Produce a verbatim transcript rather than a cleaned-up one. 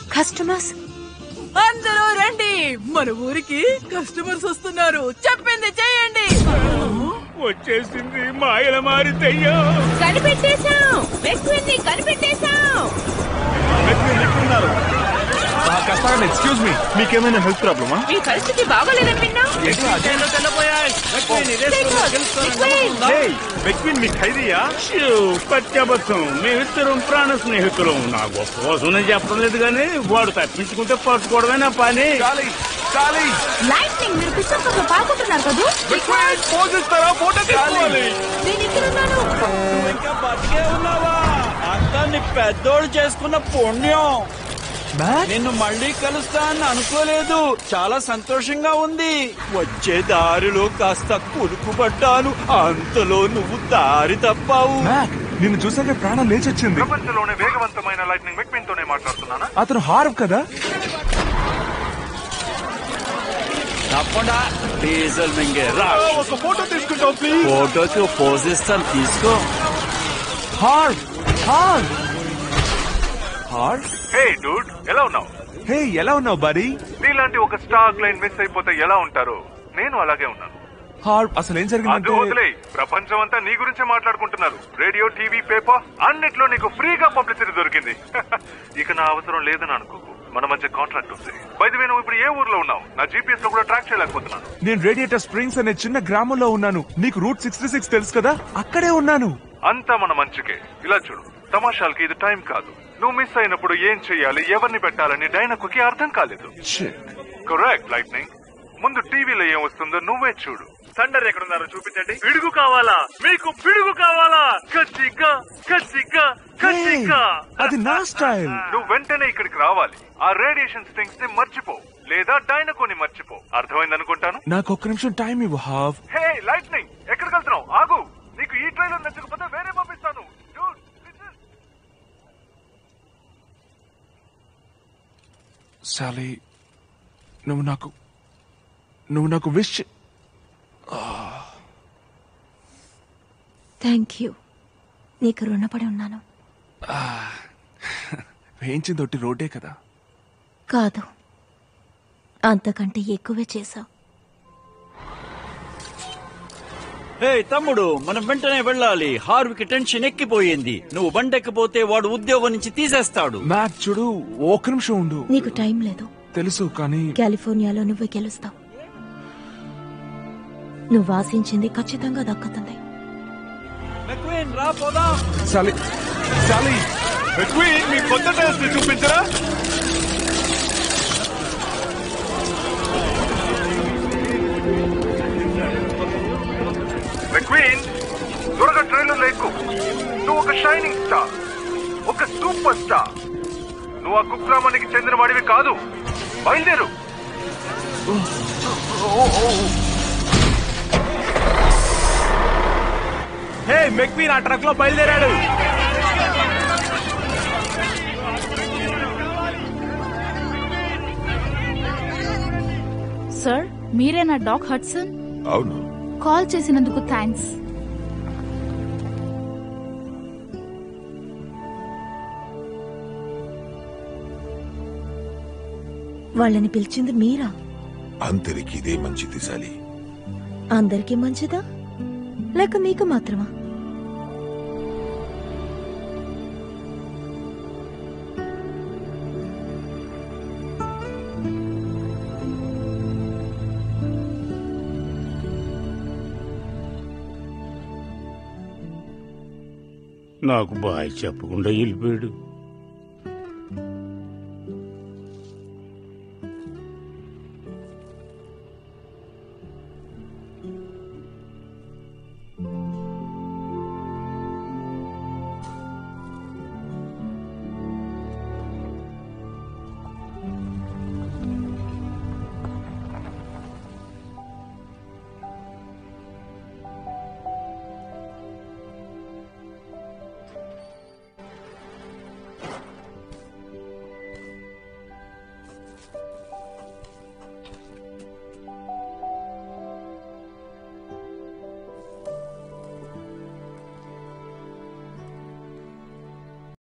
Customers అందరూ రండి, మన ఊరికి కస్టమర్స్ వస్తున్నారు. చెప్పింది చేయండి. వచ్చేసింది మాయల మారి దెయ్యం. కనిపెట్టేశాం, మెక్విన్ ని కనిపెట్టేశాం. ఎక్స్క్యూజ్ మీ, మీకేమైనా హెల్త్ ప్రాబ్లమా? మీ పరిస్థితి బాగోలేదని విన్నాం. మెక్విన్ మీ ఖైదీయా? పచ్చబద్ధం, మేమిద్దరం ప్రాణ స్నేహితులం. నా గొప్ప కోసం చెప్పడం లేదు కానీ వాడు తప్పించుకుంటే పట్టుకోవడమే నా పని. లైట్నింగ్, మీరు పిచ్చంతో పాల్గొంటున్నారు కదా. పోజిస్తారా? ఫోటో తీసుకోవాలి. నేను ఇక్కడ ఉన్నాను. ఇంకా బతికే ఉన్నావా? అంతా నీ పెద్దోడు చేసుకున్న పుణ్యం. నిన్ను మళ్ళీ కలుస్తానని అనుకోలేదు. చాలా సంతోషంగా ఉంది. వచ్చే దారిలో కాస్త కులుకుపడ్డాను, అంతలో నువ్వు దారి తప్పావు. నిన్ను చూసాక ప్రాణం లేచొచ్చింది. ప్రపంచంలోనే వేగవంతమైన లైట్నింగ్ మెక్విన్ తోనే మాట్లాడుతున్నానా? అతను హార్వ్ కదా? తప్పకుండా డీజిల్ మింగే రా. ఒక ఫోటో తీసుకుంటాం ప్లీజ్. ఫోటోకి పోజ్ ఇస్తాను, తీసుకో. హార్వ్ హార్వ్ హార్వ్ హే డూడ్, ఎలా ఉన్నావు? హే, ఎలా ఉన్నావు బరీ? నీలాంటి ఒక స్టార్ క్లైంట్ మిస్ అయిపోతే ఎలా ఉంటారు? నేను అలాగే ఉన్నాను. హార్వ్, అసలు ఏం అది జరిగిందంటే వదిలే, ప్రపంచం అంతా నీ గురించే మాట్లాడుకుంటున్నారు. రేడియో, టీవీ, పేపర్ అన్నిట్లో నీకు ఫ్రీగా పబ్లిసిటీ దొరికింది. ఇక నా అవసరం లేదని అనుకోకు. మన మధ్య కాంట్రాక్ట్ ఉంది. బై ది వే, నువ్వు ఇప్పుడు ఏ ఊర్లో ఉన్నావు? నా జీపీఎస్ లో కూడా ట్రాక్ చేయలేకపోతున్నాను. నేను రేడియేటర్ స్ప్రింగ్స్ అనే చిన్న గ్రామంలో ఉన్నాను. నీకు రూట్ సిక్స్టీ సిక్స్ తెలుసు కదా? అక్కడే ఉన్నాను. అంతా మన మంచికే. ఇలా చూడు, తమాషాలకి ఇది టైం కాదు. నువ్వు మిస్ అయినప్పుడు ఏం చెయ్యాలి, ఎవరిని పెట్టాలని డైనకోకి అర్థం కాలేదు. Correct lightning. ముందు టీవీలో ఏం వస్తుందో నువ్వే చూడు. థండర్ ఎక్కడున్నారో చూపించండి. పిడుగు కావాలా? మీకు పిడుగు కావాలా? ఖచ్చితంగా ఖచ్చితంగా ఖచ్చితంగా. అది నా స్టైల్. నువ్వు వెంటనే ఇక్కడికి రావాలి. ఆ రేడియేషన్ స్టింగ్స్ ని మర్చిపో, లేదా డైనకోని మర్చిపో. అర్థమైంది అనుకుంటాను. నాకు ఒక్క నిమిషం టైం ఇవ్వు హార్వ్. హే లైట్నింగ్, ఎక్కడికి వెళ్తున్నావు? ఆగు. నీకు ఈ ట్రైలర్ నచ్చకపోతే వేరే పంపిస్తాను. సాలీ, నువ్వు నాకు నువ్వు నాకు విష్. Thank you. నీకు రుణపడి ఉన్నాను. వేయించింది ఒట్టి రోడ్డే కదా? కాదు, అంతకంటే ఎక్కువే చేశావు. హే తమ్ముడు, మనం వెంటనే వెళ్ళాలి. హార్వికి టెన్షన్ ఎక్కిపోయింది. నువ్వు బండెక్కిపోతే వాడు ఉద్యోగం నుంచి తీసేస్తాడు. మ్యాక్ చూడు, ఒక్క నిమిషం ఉండు. నీకు టైం లేదు. తెలుసు, కానీ కాలిఫోర్నియాలో నువ్వే గెలుస్తావు. నువ్వు ఆశించింది ఖచ్చితంగా దక్కుతుంది. మెక్వీన్, రా పోదాం. సాలీ సాలీ మెక్వీన్, మీ కొత్త డ్రెస్ ని చూపించరా? మెక్వీన్, త్వరగా ట్రైలర్ లో ఎక్కు. నువ్వు ఒక షైనింగ్ స్టార్, ఒక సూపర్ స్టార్. నువ్వు ఆ కుగ్రామానికి చెందిన వాడివి కాదు. బయలుదేరు. హే మెక్వీన్, ఆ ట్రక్ లో బయలుదేరాడు. సార్, మీరేనా డాక్ హడ్సన్? అవును. కాల్ చేసినందుకు థ్యాంక్స్. వాళ్ళని పిలిచింది మీరా? అందరికి ఇదే మంచిది సాలి. అందరికీ మంచిదా లేక మీకు మాత్రమా? నాకు బాయ్ చెప్పకుండా వెళ్ళిపోయాడు.